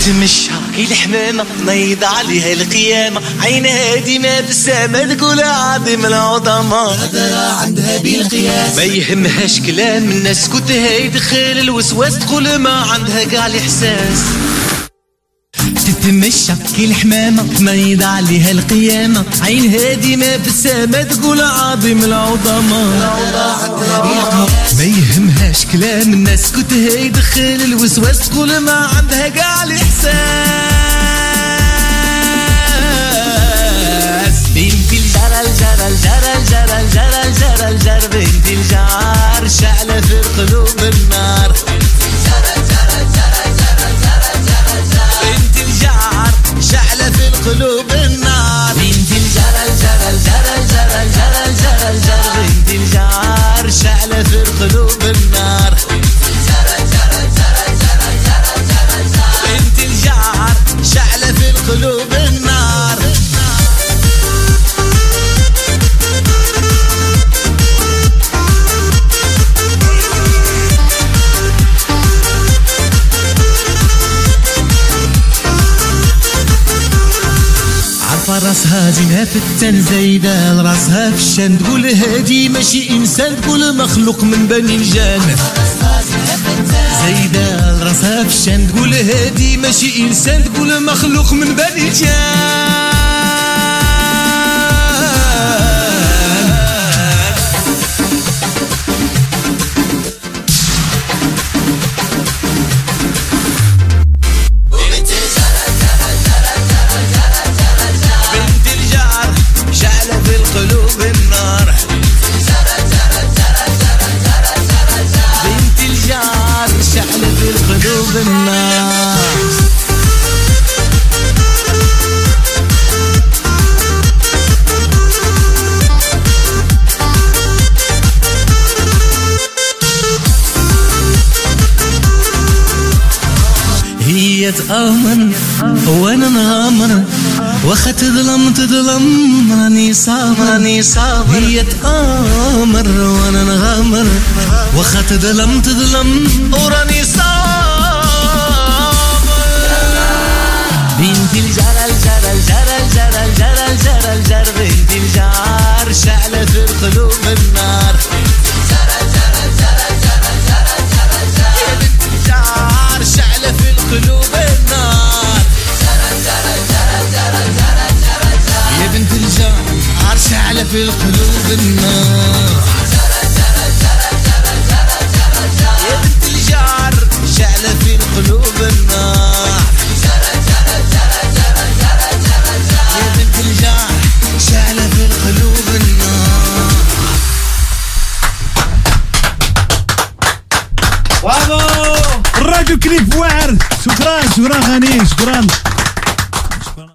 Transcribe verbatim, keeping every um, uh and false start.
تتمشى كي الحمامة نيض عليها القيامة، عينها ديما بسامة تقول عظيم العظماء، هذا عندها بالقياس ما يهمهاش كلام الناس، كتها يدخل الوسواس تقول ما عندها قاع الإحساس. تتمشى كي الحمامة نيض عليها القيامة، عينها ديما بسامة تقول عظيم العظماء، ما يهمهاش كلام الناس، كتها يدخل الوسواس تقول ما عندها قاع الإحساس. بنت الجار الجار الجار الجار الجار الجار الجار بنت الجار شعلة في القلوب النار، شعلة في القلوب النار، بنت الجار الجار الجار الجار الجار الجار الجار بنت الجار شعلة في القلوب النار، بنت الجار شعلة في القلوب النار. راسها زينها في التن زايدة راسها في الشان، تقول هادي ماشي انسان تقول مخلوق من بني الجان، زايدة راسها في الشان تقول هادي ماشي انسان تقول مخلوق من بني الجان. قلوب النار، بنت الجار شعلة في القلوب النار. هي تآمر وانا نغامر، واخا تظلم تظلم راني صابر راني صابر، هي تآمر وانا نغامر، واخا تظلم تظلم وراني صابر. بنت الجار الجار الجار الجار الجار الجار الجار بنت الجار شعلة في القلوب النار، يا بنت الجار شعلة في القلوب النار، يا بنت الجار شعلة في القلوب النار، يا بنت الجار شعلة في القلوب النار، يا بنت الجار شعلة في القلوب النار. برافو الراديو كليب واعر. شكرا شكرا غني شكرا.